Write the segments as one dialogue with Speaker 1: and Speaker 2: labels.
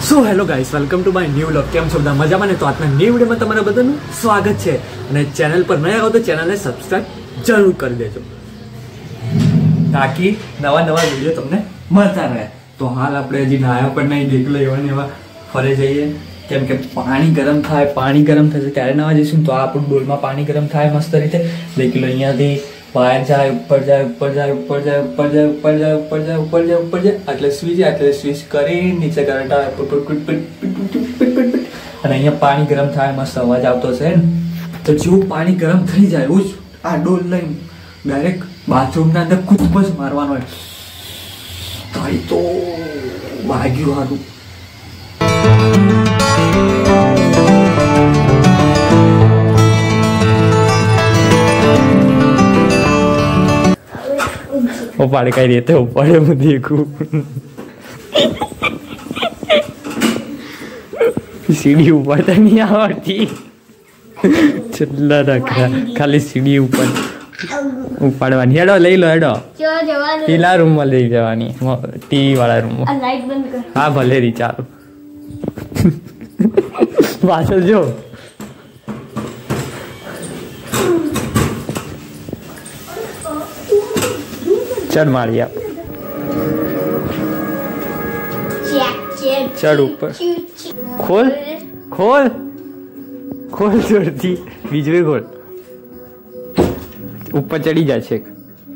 Speaker 1: So hello guys, welcome to my new vlog. કેમ છો બધા? મજામાં ને? તો આજના ન્યૂ વિડીયોમાં તમારા બધાનું સ્વાગત છે. અને ચેનલ પર નયા હો તો ચેનલને સબસ્ક્રાઇબ જરૂર કરી દેજો તાકી નવા વિડીયો તમને મળતા રહે. તો હાલ આપણે હજી નાયા પણ નહીં, દેખ લો એવા ને એવા ફરે જઈએ, કેમ કે પાણી ગરમ થશે ત્યારે નવા જઈશું. તો આ આપણું ડોલમાં પાણી ગરમ થાય મસ્ત રીતે. દેખ લો અહીંયાથી બહાર જાય, ઉપર જાય એટલે સ્વિચ કરી નીચે કરંટ આવે અને અહીંયા પાણી ગરમ થાય, મસ્ત અવાજ આવતો છે ને. તો જેવું પાણી ગરમ થઈ જાય એવું જ આ ડોલ લઈને ડાયરેક્ટ બાથરૂમના અંદર કૂદકો જ મારવાનો હોય. ભાઈ તો વાગ્યું હારું. ઉપાડે કઈ રીતે ઉપાડે હું દેખું. સીડી ઉપાડતા નહીં આવડતી. છેલ્લા રાખા ખાલી સીડી ઉપર ઉપાડવાની. હેડો લઈ લો, હેડો પેલા રૂમમાં લઈ જવાની, ટીવી વાળા રૂમમાં. હા ભલે રી, ચાલો પાછળ જો. ચડ મારી આપ, ચડ ઉપર. ખોલ જોરથી, બીજું ખોલ. ઉપર ચડી જાય છે.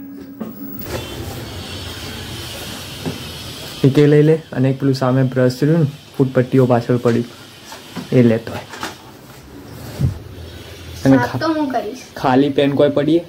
Speaker 1: એક લઈ લે અને એક પેલું સામે બ્રશ રહ્યું ને, ફૂટપટ્ટીઓ પાછળ પડી એ લેતો હોય. અને ખાલી પેન કોઈ પડીએ.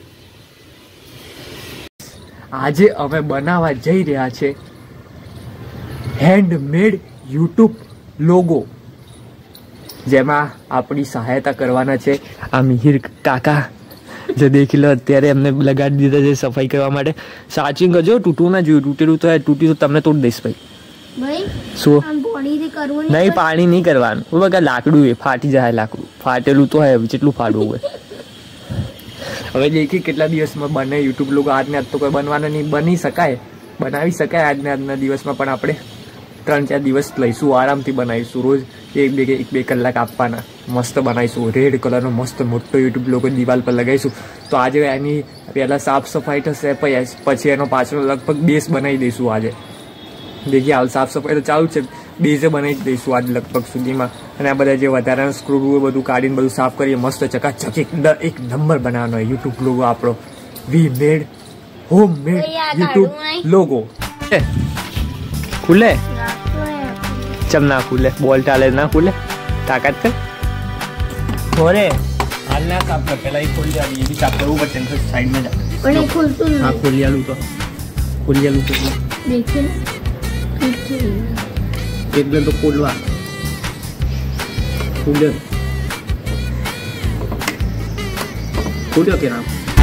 Speaker 1: આજે અમે બનાવવા જઈ રહ્યા છે હેન્ડમેડ યુટ્યુબ લોગો, જેમાં આપણી સહાયતા કરવાના છે આ મિહિર કાકા. જે દેખી લો અત્યારે એમને લગાડી દીધા છે સફાઈ કરવા માટે. સાચી કરજો, તૂટવું ના જોયું. તૂટેલું તો તૂટ્યું તો તમને તોડી દઈશ ભાઈ. શું નહીં, પાણી નહીં કરવાનું. બગા લાકડું એ ફાટી જાય, લાકડું ફાટેલું તો હે, જેટલું ફાડવું હોય. હવે દેખી કેટલા દિવસમાં બને યુટ્યુબ લોકો. આજને આજ તો કોઈ બનવાનું નહીં, બનાવી શકાય આજના દિવસમાં, પણ આપણે 3-4 દિવસ લઈશું, આરામથી બનાવીશું. રોજ એક બે કલાક આપવાના, મસ્ત બનાવીશું. રેડ કલરનો મસ્ત મોટો યુટ્યુબ લોકો દિવાલ પર લગાવીશું. તો આજે એની પહેલાં સાફ સફાઈ થશે, પછી એનો પાછળ લગભગ બેઝ બનાવી દઈશું. આજે દેખીએ હાલ સાફ સફાઈ તો ચાલુ છે, બેઝે બનાવી દઈશું આજ લગભગ સુધીમાં. અને આ બધા જે વધારાના સ્ક્રૂ બધું કાઢીને બધું સાફ કરીએ, મસ્ત ચકાચક એક નંબર બનાવવાનો હોય યુટ્યુબ લોગો આપણો. We made home made YouTube logo. ખુલે ચમ ના ખુલે, બોલ ચાલે ના ખુલે, તાકાત છે થોરે. હાલ ના સાફ કર, પેલા એ ખોલી આવી, એ બી સાફ કરવું પડશે. સાઈડમાં જા, હા ખોલી આલું તો એકદમ તો ખોલવા ખોલ્યો કે ના.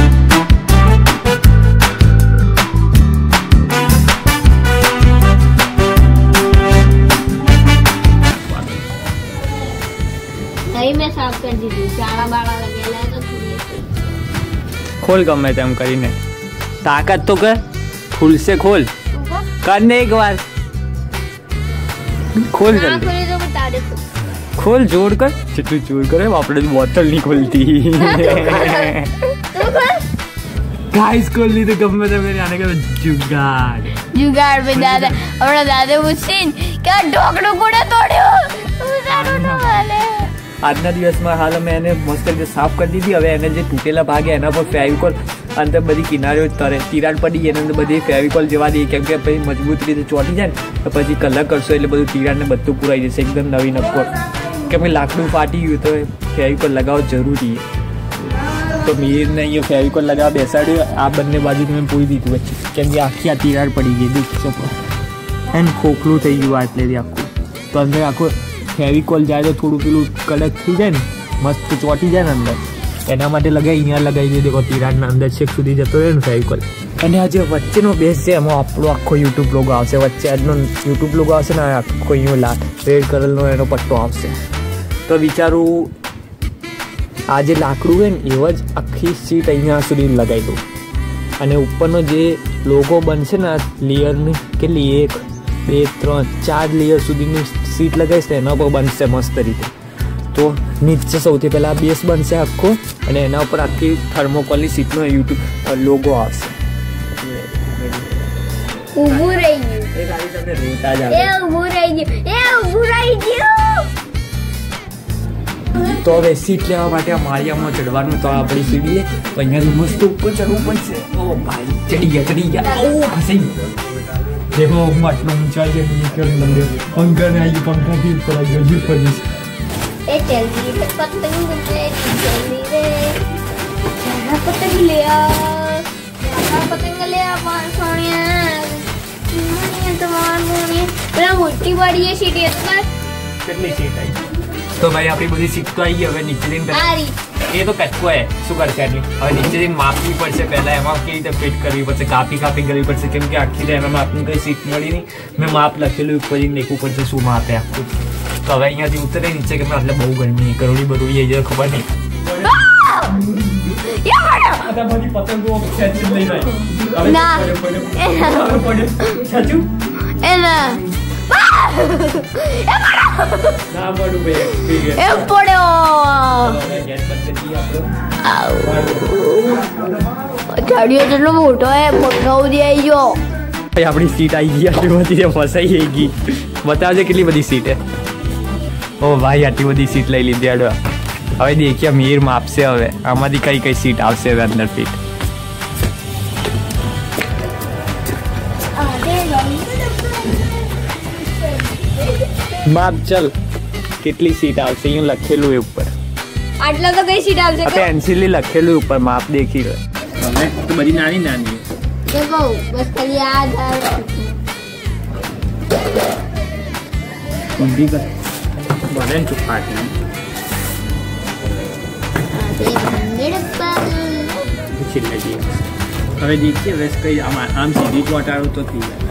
Speaker 2: मैं साफ कर दी थी, चारा बाड़ा लगेला है तो
Speaker 1: खोल गमे तेम કરીને. તાકાત તો કર, ખુલશે. ખોલ કરને એક વાર, ખોલ જલ્દી. ખોલ, જોર કર, જેટલું જોર કરે. આપણે બોટલ નહીં ખોલતી. ગાઈસ ખોલ લી તો ગમે તે મેરે આને કે જુગાડ
Speaker 2: पे दादा अपना दादा मुझसे क्या ढोकड़ो कोड़ा तोड़્યો.
Speaker 1: આજના દિવસમાં હાલ અમે એને મસ્ત રીતે સાફ કરી દીધી. હવે એને જે તૂટેલા ભાગ એના પર ફેવિકોલ અંદર બધી કિનારીઓ તિરાડ પડી ગઈ, એના અંદર બધી ફેવિકોલ જવા દઈએ, કેમ કે પછી મજબૂત રીતે ચોંટી જાય ને તો પછી કલર કરશો એટલે બધું તિરાડને બધું પુરાઈ જશે, એકદમ નવી નક્કો. કેમ કે લાકડું ફાટી ગયું તો ફેવિકોલ લગાવવો જરૂરી. તો મિહિરને અહીંયા ફેવિકોલ લગાવવા બેસાડ્યું. આ બંને બાજુ મેં પૂરી દીધું વચ્ચે, કેમ કે આખી આ તિરાડ પડી ગઈ. દેખી શકો એને ખોખલું થઈ ગયું એટલેથી આખું. તો અંદર આખું ફેવિકોલ જાય તો થોડું પેલું કડક થઈ જાય ને, મસ્ત ચોંટી જાય ને અંદર. એના માટે અહીંયા લગાવી દે. દેખો તિરાડના અંદર છેક સુધી જતો રહે ને ફેવિકોલ. અને આ જે વચ્ચેનો બેઝ છે એમાં આપણો આખો યુટ્યુબ લોગો આવશે. વચ્ચે આજનો યુટ્યુબ લોગો આવશે ને, આખો અહીંયા રેડ કલરનો એનો પટ્ટો આવશે. તો વિચારું આ જે લાકડું હોય ને એવા જ આખી સીટ અહીંયા સુધી લગાવી દઉં. અને ઉપરનો જે લોગો બનશે ને લેયરની કેટલી 1 2 3 4 લેયર સુધીની સીટ લગાવીશ તો એના પર બનશે મસ્ત રીતે. તો નીચે સૌથી પહેલાં બેસ બનશે આખો અને એના ઉપર આખી થર્મોકોલની સીટનો યુટ્યુબ લોગો આવશે.
Speaker 2: ઊભું રહી ગયું.
Speaker 1: એ ખાલી તમને રેતા જ આવે.
Speaker 2: ઊભું રહી ગયું.
Speaker 1: તો હવે સીટ લેવા માટે આ માળિયામાં ચડવાનું. તો આપણી સીડીએ તો અહીંયાથી મસ્ત ઉપર ચડવું પડશે. ઓ ભાઈ ચડી ગયા. ઓ હસી દેખો માટલો ઊંચા છે પંખા ને આવી પંખાથી ઉપર આવી ગયો જીપ પર જશે.
Speaker 2: એ જલ્દી રે પતંગ લે જલ્દી રે જરા પતંગ લે સોનિયા તમારી પેલા મોટી વાળી સીટ
Speaker 1: કેટલી સીટ આવી? તો ભાઈ આપણી બધી સીટ તો આવી ગઈ. હવે નીચે જઈને એ તો કટકો હે શું કરશે આટલી. હવે નીચે જઈને માપવી પડશે પહેલા. એમાં કેવી રીતે ફિટ કરવી પડશે, કાપી કરવી પડશે કેમ કે આખી એમાં માપની કઈ સીટ મળી નહીં. મેં માપ લખેલું ઉપર જઈને દેખવું પડશે શું માપ હે આખું. તો હવે અહીંયાથી ઉતરે નીચે કે એટલે બહુ ગરમી કરોડી બરોડી આવી જાય ખબર નહીં. બધી પતંગો ખેંચી લઈ
Speaker 2: જેટલો મોટો હે પંખાઉથી આવી ગયો.
Speaker 1: આપણી સીટ આવી ગઈ. આટલી બધી ફસાઈ ગઈ. બતાવજે કેટલી બધી સીટ હે. ઓ ભાઈ આટલી બધી સીટ લઈ લીધી. આડો હવે દેખીએ મીર માપશે. હવે આમાંથી કઈ કઈ સીટ આવશે હવે અંદર ફીટ. માપ ચલ કેટલી સીટ આવશે અહીંયા લખેલું એ ઉપર.
Speaker 2: આટલા તો કઈ સીટ આવશે?
Speaker 1: પેન્સિલ લખેલું ઉપર માપ દેખી લે. હવે તો બધી નાની નાની
Speaker 2: દેખો બસ ખાલી યાદ આવે.
Speaker 1: ઊંધી કર બને ચોખાટી. છેલ્લે જઈએ હવે દેખીએ હવે કઈ આમ સીધી ચોટાડું તો થઈ જાય.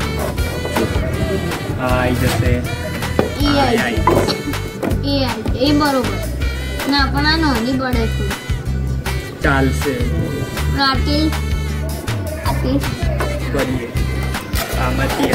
Speaker 1: આવી જશે.
Speaker 2: એ બરોબર ના પણ આ નાની પડે છે.
Speaker 1: ચાલશે
Speaker 2: આટલી
Speaker 1: કરીએ. આમાંથી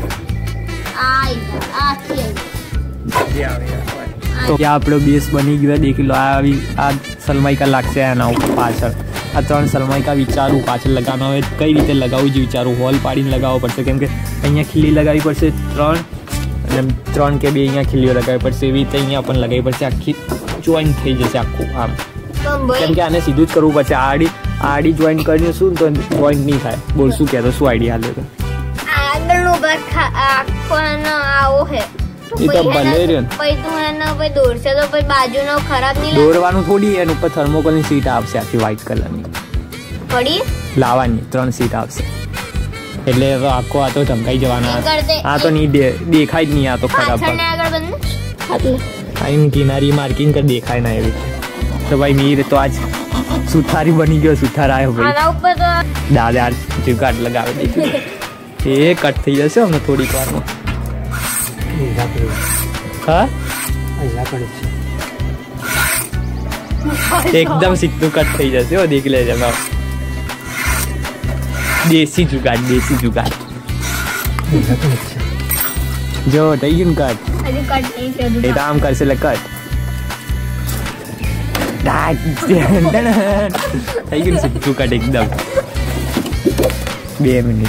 Speaker 1: તો ત્યાં આપણો બેસ બની ગયો. દેખી લો આ સલમાઈકા લાગશે એના ઉપર પાછળ. આ 3 સલમાઈકા વિચારું પાછળ લગાવવાનો. હવે કઈ રીતે લગાવવું છે વિચારું. હોલ પાડીને લગાવવો પડશે કેમ કે અહીંયા ખીલી લગાવવી પડશે 3 અને 3 કે 2 અહીંયા ખીલીઓ લગાવવી પડશે. એવી રીતે અહીંયા પણ લગાવવી પડશે. આખી જોઈન્ટ થઈ જશે આખું આમ કેમ કે આને સીધું જ કરવું પડશે. આડી જોઈન્ટ કરીને શું તો જોઈન્ટ નહીં થાય. બોલ શું કહેતો શું આઈડિયા હાલે તો
Speaker 2: આગળનો ભાગ આખો આવો હે
Speaker 1: એ તો ભલે રહ્યો
Speaker 2: પછી તું એને પછી દોરશે તો પછી બાજુનો ખરાબ નહીં
Speaker 1: દોરવાનું થોડી. એના ઉપર થર્મોકોલની સીટ આવશે આખી વ્હાઈટ કલરની
Speaker 2: પડી લાવવાની
Speaker 1: 3 સીટ આવશે. એટલે આખો આ તો ચમકાઈ જવાના. આ તો નહીં દેખાય જ નહીં. આ તો ખરાબ આઈ કિનારી માર્કિંગ કર દેખાય ના એવી. તો ભાઈ મીર તો આજ સુથારી બની ગયો. સુથાર આવ્યો ભાઈ. દાદા જુગાડ લગાવે દેખી એ કટ થઈ જશે અમને થોડીક વારમાં. હા એકદમ સીધું કટ થઈ જશે. દેખ લેજે દેશી જુગાડ જો થઈ ગયું કટ. એ તો આમ કરશે એટલે કટ થઈ ગયું સીધું કટ એકદમ. 2 મિનિટ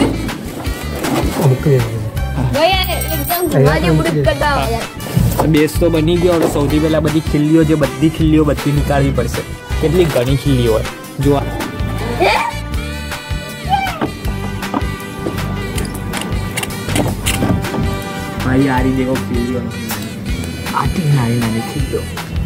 Speaker 1: બેસ તો બની ગયો. હવે સૌથી પહેલા બધી ખીલ્લીઓ બધી નીકાળવી પડશે. કેટલી ઘણી ખીલ્લીઓ હોય જો. ભાઈ આરી દેખો ખીલ્લીઓ આટલી નાની ખીલ્લીઓ.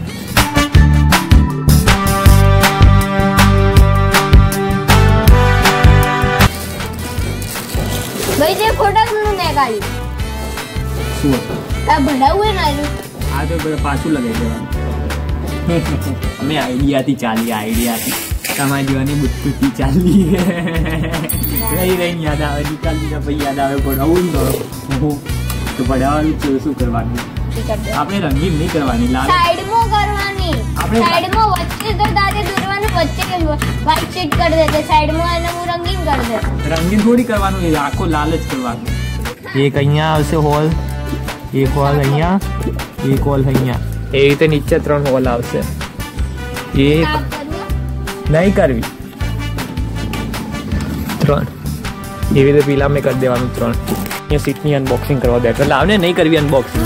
Speaker 2: ભાઈ જે ખોટા નું ને ગાડી
Speaker 1: શું
Speaker 2: આ ભડાવું ને
Speaker 1: આ તો બધા પાછું લગાવી દેવાનું. અમે આઈડિયાથી તમારી જીવાની બુદ્ધિથી ચાલી રહી યાદ આવે નીકાળી પછી યાદ આવે ભણાવું ને તો ભણાવવાનું શું કરવાનું. આપણે રંગીન નહીં કરવાની.
Speaker 2: સાઈડમાં કરવાની. સાઈડમાં વચ્ચે તો દાદે દોરવાનું. વચ્ચે વ્હાઈટ શીટ કરી દે સાઈડમાં અને હું રંગીન કરી દે.
Speaker 1: રંગીન થોડી કરવાનું. આખો લાલ જ કરવાનું. એક અહીંયા આવશે હોલ એક હોલ અહીંયા, એક હોલ અહીંયા, એ રીતે નીચે 3 હોલ આવશે. એ નહીં કરવી 3 એવી રીતે પેલા મેં કરી દેવાનું 3. અહીંયા સીટની અનબોક્સિંગ કરવા બેઠો. લાવ ને, નહીં કરવી અનબોક્સિંગ.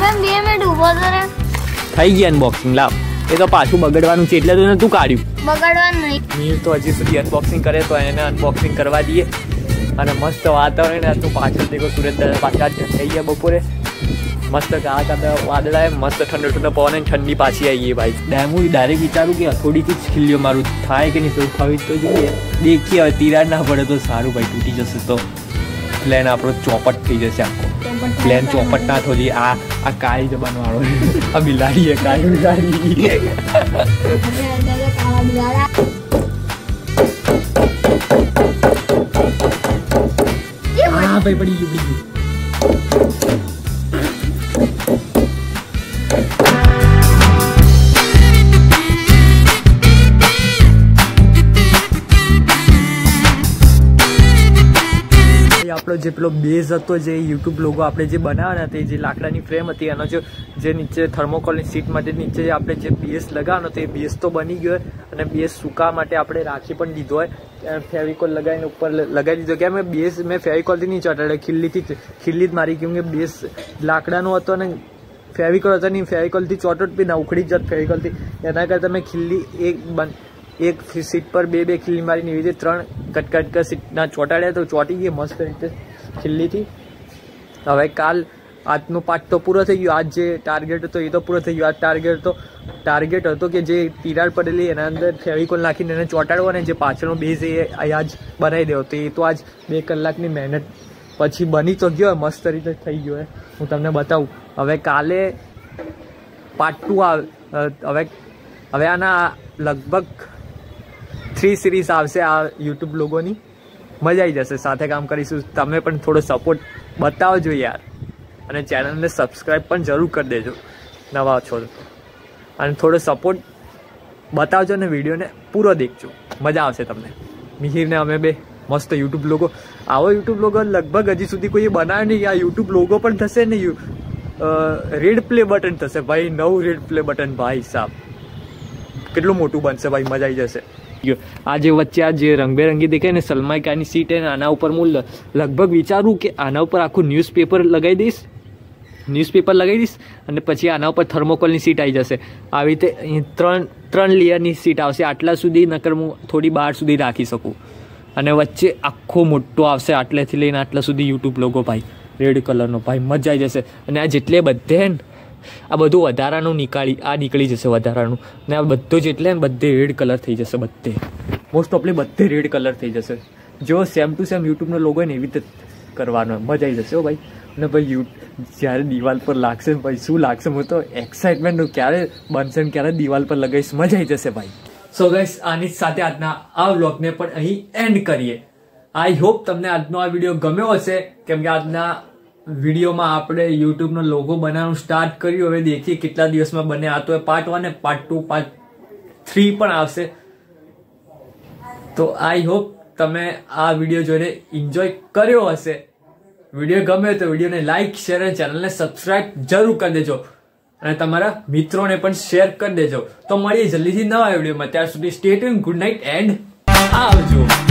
Speaker 1: થઈ ગઈ અનબોક્સિંગ. લાવ, એ તો પાછું બગડવાનું છે એટલે તો તું કાઢ્યું.
Speaker 2: બગડવાનું નહીં.
Speaker 1: મીર તો હજી સુધી અનબોક્સિંગ કરે તો એને અનબોક્સિંગ કરવા દઈએ. અને મસ્ત વાતાવરણ આજનું પાછળ દેખો, સુરત પાછા થઈ ગયા બપોરે. મસ્ત કાળા વાદળા, મસ્ત ઠંડો ઠંડો પવન, ઠંડી પાછી આવી ગઈ ભાઈ. હું ડાયરેક્ટ વિચારું કે થોડીથી જ ખીલ્યો મારું થાય કે નહીં, શું થવી તો જોઈએ. દેખીએ હવે, તિરાડ ના પડે તો સારું ભાઈ. તૂટી જશે તો પ્લેન આપણો ચોપટ થઈ જશે આખો. પ્લેન ચોપટ ના થવો જોઈએ. આ કાળી જબાન વાળો આ બિલાડી હે, કાળી બિલાડી. હા ભાઈ, પડી ગયું. આપણો જે પેલો બેઝ હતો, જે યુટ્યુબ લોગો આપણે જે બનાવવાના હતા, જે લાકડાની ફ્રેમ હતી, એનો જે નીચે થર્મોકોલની સીટ માટે નીચે આપણે જે બેઝ લગાવવાનો હતો, એ બેઝ તો બની ગયો. અને બેઝ સૂકા માટે આપણે રાખી પણ દીધો હોય, ફેવિકોલ લગાવીને ઉપર લગાવી દીધો. કે મેં બેઝ મેં ફેવિકોલથી નહીં ચોટાડ્યો, ખીલ્લી જ મારી, કેમ કે બેઝ લાકડાનો હતો અને ફેવિકોલ હતો નહીં. ફેવિકોલથી ચોટોટ બી ના ઉખડી જત ફેવિકોલથી. એના કરતાં મેં ખીલ્લી એક સીટ પર બે ખીલ્લી મારીને એવી રીતે 3 કટકટ સીટના ચોટાડ્યા તો ચોટી ગઈ મસ્ત રીતે ખીલ્લીથી. હવે આજનો પાર્ટ તો પૂરો થઈ ગયો. આજ જે ટાર્ગેટ હતો એ તો પૂરો થઈ ગયો. આ ટાર્ગેટ હતો કે જે તિરાડ પડેલી એના અંદર ફેવિકોલ નાખીને એને ચોટાડવો, અને જે પાછળનો બેઝ એ આજ બનાવી દેવો. તો એ તો આજ 2 કલાકની મહેનત પછી બની તો ગયો, મસ્ત રીતે થઈ ગયો. હું તમને બતાવું. હવે કાલે પાર્ટ 2 આવે. હવે આના લગભગ 3 સિરીઝ આવશે આ યુટ્યુબ લોગોની. મજા આવી જશે, સાથે કામ કરીશું. તમે પણ થોડો સપોર્ટ બતાવજો યાર, અને ચેનલને સબસ્ક્રાઈબ પણ જરૂર કરી દેજો નવા છો તો. અને થોડો સપોર્ટ બતાવજો અને વિડીયોને પૂરો દેખજો, મજા આવશે તમને. મિહિરને અમે બે મસ્ત યુટ્યુબ લોગો, આવો યુટ્યુબ લોગો લગભગ હજી સુધી કોઈ બનાવ્યો નહીં. આ યુટ્યુબ લોગો પણ થશે ને રેડ પ્લે બટન થશે ભાઈ, નવું રેડ પ્લે બટન ભાઈ સાહેબ. કેટલું મોટું બનશે ભાઈ, મજા આવી જશે. આ જે વચ્ચે આ જે રંગબેરંગી દેખાય ને સલમાઈકાની સીટ, એને આના ઉપર હું લગભગ વિચારું કે આના ઉપર આખું ન્યૂઝપેપર લગાવી દઈશ અને પછી આના ઉપર થર્મોકોલની સીટ આવી જશે. આવી રીતે 3 લેયરની સીટ આવશે. આટલા સુધી નકર હું થોડી બહાર સુધી રાખી શકું. અને વચ્ચે આખો મોટો આવશે, આટલેથી લઈને આટલા સુધી યુટ્યુબ લોગો ભાઈ, રેડ કલરનો ભાઈ, મજા આવી જશે. અને આ જેટલે બધે ને આ બધું વધારાનું નીકળી જશે વધારાનું. ને આ બધો જેટલે ને બધે રેડ કલર થઈ જશે. બધે મોસ્ટ ઓફલી બધે રેડ કલર થઈ જશે. જો સેમ ટુ સેમ યુટ્યુબનો લોગો હોય ને એવી રીતે કરવાનો, મજા આવી જશે હો ભાઈ. અને ભાઈ જ્યારે દિવાલ પર લાગશે ભાઈ, શું લાગશે, હું તો એક્સાઇટમેન્ટ ક્યારે બનશે ને ક્યારે દિવાલ પર લગાવીશ, મજા આવી જશે ભાઈ. સો ગાઈસ, આની સાથે આજના આ વ્લોગને પણ અહીં એન્ડ કરીએ. આઈ હોપ તમને આજનો આ વિડીયો ગમ્યો હશે, કેમ કે આજના વિડીયોમાં આપણે યુટ્યુબનો લોગો બનાવવાનું સ્ટાર્ટ કર્યું. હવે દેખીએ કેટલા દિવસમાં બને. આ તો પાર્ટ 1 ને પાર્ટ 2 પાર્ટ 3 પણ આવશે. તો આઈ હોપ તમે આ વિડીયો જોઈને એન્જોય કર્યો હશે. વિડીયો ગમે તો વિડીયોને લાઈક, શેર અને ચેનલને સબસ્ક્રાઇબ જરૂર કરી દેજો, અને તમારા મિત્રોને પણ શેર કરી દેજો. તો મળીએ જલ્દીથી નવા વિડીયોમાં. ત્યાર સુધી stay tune, good night and આવજો.